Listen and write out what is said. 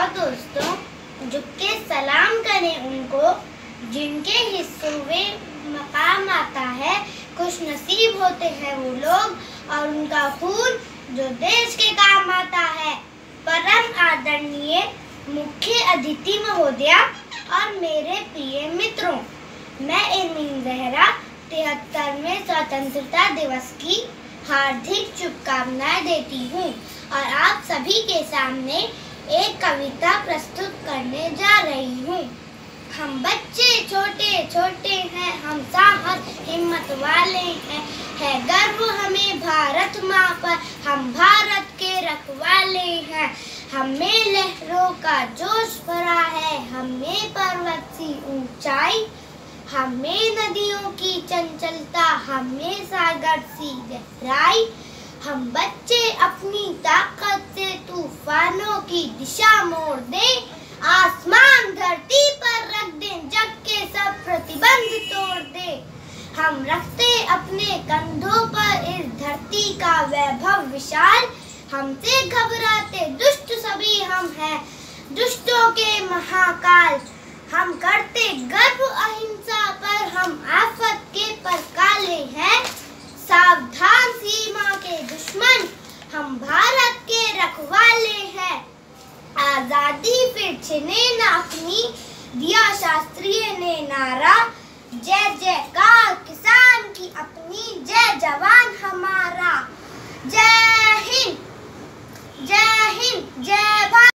दोस्तों, झुक के सलाम करें उनको जिनके हिस्सों में मकाम आता है। खुश नसीब होते हैं वो लोग और उनका खून जो देश के काम आता है। परम आदरणीय मुख्य अतिथि महोदया और मेरे प्रिय मित्रों, मैं एरमीन जहरा 73वें स्वतंत्रता दिवस की हार्दिक शुभकामनाएं देती हूँ और आप सभी के सामने एक कविता प्रस्तुत करने जा रही हूँ। हम बच्चे छोटे छोटे हैं, हम साहस हिम्मत वाले हैं, है गर्व हमें भारत माँ पर, हम भारत के रखवाले हैं। हमें लहरों का जोश भरा है, हमें पर्वत सी ऊंचाई, हमें नदियों की चंचलता, हमें सागर सी गहराई। हम बच्चे अपनी ताकत से तूफानों की दिशा मोड़ दें, आसमान धरती पर रख दें, जग के सब प्रतिबंध तोड़ दें। हम रखते अपने कंधों पर इस धरती का वैभव विशाल, हमसे घबराते दुष्ट सभी हम हैं, दुष्टों के महाकाल। हम करते गर्व अहिंसा पर, हम आफत के पर काले हैं, सावधान सीमा के दुश्मन, हम भारत के रखवाले हैं। आजादी फिर छिने न अपनी, दिया शास्त्रीय ने नारा, जय जयकार किसान की अपनी, जय जवान हमारा। जय हिंद, जय हिंद, जय भारत।